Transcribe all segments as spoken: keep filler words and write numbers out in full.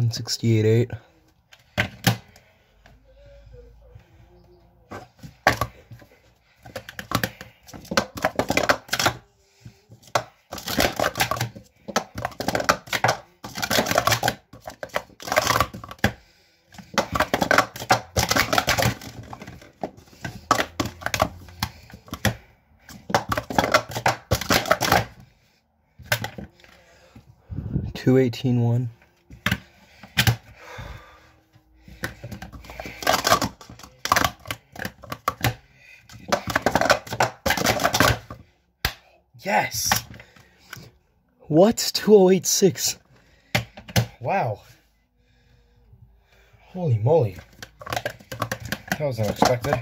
one sixty-eight eight. two eighteen one. Yes. What? two oh eight six. Wow. Holy moly. That was unexpected.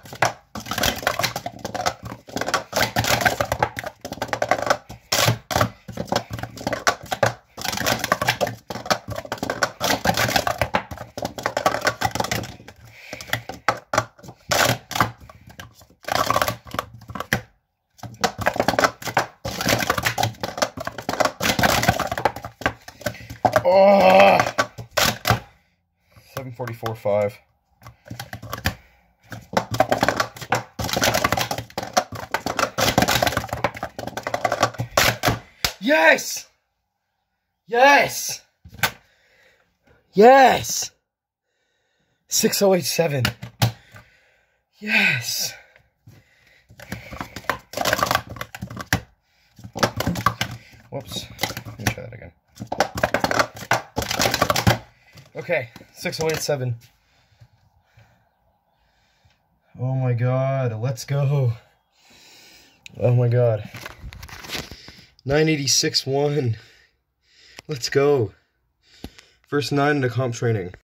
Oh, seven forty-four five. Yes! Yes! Yes! six oh eight seven. Yes! Whoops. Let me try that again. Okay, six oh eight seven. Oh my god, let's go. Oh my god. nine eighty-six one. Let's go. First nine in the comp training.